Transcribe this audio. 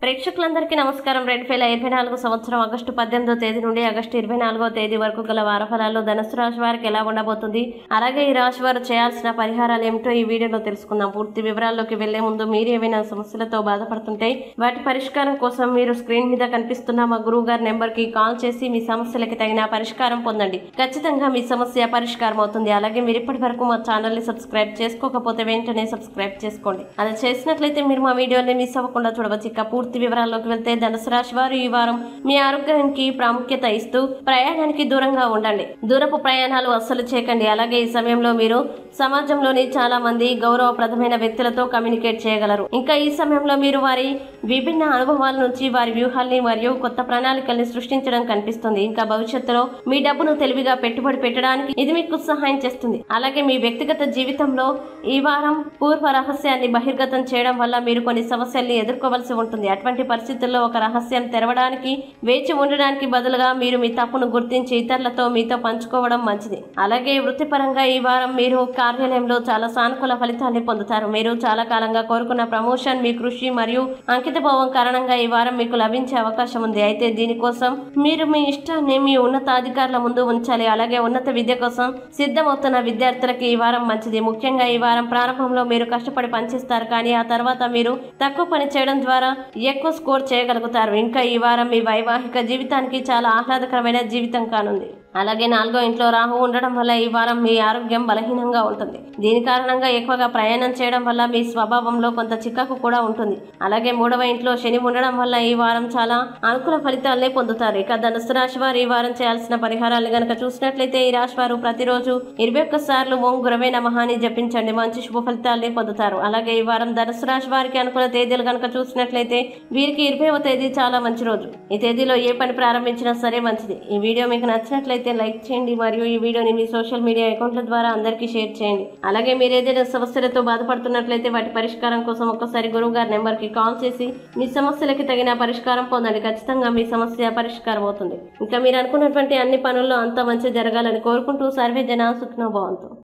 ప్రేక్షకులందరికీ నమస్కారం. 2024 సంవత్సరం ఆగస్టు 18వ తేదీ నుండి ఆగస్టు 24వ తేదీ వరకు గల వారఫలాల్లో ధనుసు రాశి వారికి ఎలా ఉండబోతుంది, అలాగే ఈ రాశి వారు చేయాల్సిన పరిహారాలు ఏమిటో ఈ వీడియోలో తెలుసుకుందాం. పూర్తి వివరాల్లోకి వెళ్లే ముందు మీరు ఏమైనా సమస్యలతో బాధపడుతుంటే వాటి పరిష్కారం కోసం మీరు స్క్రీన్ మీద కనిపిస్తున్న మా గురువు గారి నెంబర్ కి కాల్ చేసి మీ సమస్యలకి తగిన పరిష్కారం పొందండి. ఖచ్చితంగా మీ సమస్య పరిష్కారం అవుతుంది. అలాగే మీరు ఇప్పటి వరకు మా ఛానల్ ని సబ్స్క్రైబ్ చేసుకోకపోతే వెంటనే సబ్స్క్రైబ్ చేసుకోండి. అలా చేసినట్లయితే మీరు మా వీడియోని మిస్ అవ్వకుండా చూడవచ్చు. ఇక పూర్తి వివరాల్లోకి వెళ్తే ధనుసు రాశి వారు ఈ వారం మీ ఆరోగ్యానికి ప్రాముఖ్యత ఇస్తూ ప్రయాణానికి దూరంగా ఉండండి. దూరపు ప్రయాణాలు అస్సలు చేయకండి. అలాగే ఈ సమయంలో మీరు సమాజంలోని చాలా మంది గౌరవప్రదమైన వ్యక్తులతో కమ్యూనికేట్ చేయగలరు. ఇంకా ఈ సమయంలో మీరు వారి విభిన్న అనుభవాల నుంచి వారి వ్యూహాల్ని మరియు కొత్త ప్రణాళికల్ని సృష్టించడం కనిపిస్తుంది. ఇంకా భవిష్యత్తులో మీ డబ్బును తెలివిగా పెట్టుబడి పెట్టడానికి ఇది మీకు సహాయం చేస్తుంది. అలాగే మీ వ్యక్తిగత జీవితంలో ఈ వారం పూర్వ రహస్యాన్ని బహిర్గతం చేయడం వల్ల మీరు కొన్ని సమస్యల్ని ఎదుర్కోవలసి ఉంటుంది. అటువంటి పరిస్థితుల్లో ఒక రహస్యం తెరవడానికి వేచి ఉండడానికి బదులుగా మీరు మీ తప్పును గుర్తించి ఇతరులతో మీతో పంచుకోవడం మంచిది. అలాగే వృత్తిపరంగా ఈ వారం మీరు కార్యాలయంలో చాలా సానుకూల ఫలితాన్ని పొందుతారు. మీరు చాలా కాలంగా కోరుకున్న ప్రమోషన్, మీ కృషి మరియు అంకితభావం కారణంగా ఈ వారం మీకు లభించే అవకాశం ఉంది. అయితే దీనికోసం మీరు మీ ఇష్టాన్ని మీ ఉన్నతాధికారుల ముందు ఉంచాలి. అలాగే ఉన్నత విద్య కోసం సిద్ధమవుతున్న విద్యార్థులకి ఈ వారం మంచిది. ముఖ్యంగా ఈ వారం ప్రారంభంలో మీరు కష్టపడి పనిచేస్తారు, కానీ ఆ తర్వాత మీరు తక్కువ పని చేయడం ద్వారా ఎక్కువ స్కోర్ చేయగలుగుతారు. ఇంకా ఈ వారం మీ వైవాహిక జీవితానికి చాలా ఆహ్లాదకరమైన జీవితం కానుంది. అలాగే 4వ ఇంట్లో రాహు ఉండడం వల్ల ఈ వారం మీ ఆరోగ్యం బలహీనంగా ఉంటుంది. దీని కారణంగా ఎక్కువగా ప్రయాణం చేయడం వల్ల మీ స్వభావంలో కొంత చికాకు కూడా ఉంటుంది. అలాగే 3వ ఇంట్లో శని ఉండడం వల్ల ఈ వారం చాలా అనుకూల ఫలితాలనే పొందుతారు. ఇక ధనుసు రాశి వారు ఈ వారం చేయాల్సిన పరిహారాలు గనక చూసినట్లయితే ఈ రాశి వారు ప్రతిరోజు 21 సార్లు ఓం గురవే నమః అని జపించండి. మంచి శుభ ఫలితాలని పొందుతారు. అలాగే ఈ వారం ధనుసు రాశి వారికి అనుకూల తేదీలు గనక చూసినట్లయితే వీరికి 20వ తేదీ చాలా మంచి రోజు. ఈ తేదీలో ఏ పని ప్రారంభించినా సరే మంచిది. ఈ వీడియో మీకు నచ్చినట్లయితే లైక్ చేయండి మరియు ఈ వీడియోని మీ సోషల్ మీడియా అకౌంట్ల ద్వారా అందరికీ షేర్ చేయండి. అలాగే మీరు ఏదైనా సమస్యలతో బాధపడుతున్నట్లయితే వాటి పరిష్కారం కోసం ఒక్కసారి గురువు గారి నెంబర్ కి కాల్ చేసి మీ సమస్యలకి తగిన పరిష్కారం పొందండి. ఖచ్చితంగా మీ సమస్య పరిష్కారం అవుతుంది. ఇంకా మీరు అనుకున్నటువంటి అన్ని పనుల్లో అంతా మంచి జరగాలని కోరుకుంటూ సర్వే జన సుఖినో భవంతు.